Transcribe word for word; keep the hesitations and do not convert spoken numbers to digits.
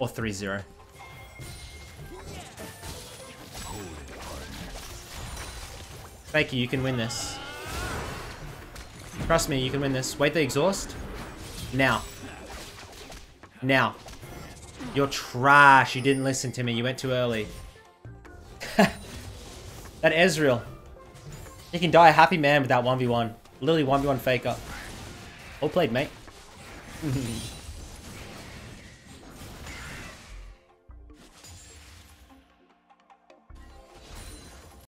Or three zero. Fakey, you can win this. Trust me, you can win this. Wait the exhaust. Now. Now. You're trash. You didn't listen to me. You went too early. That Ezreal. You can die a happy man with that one v one. Literally one v one faker. Well played, mate.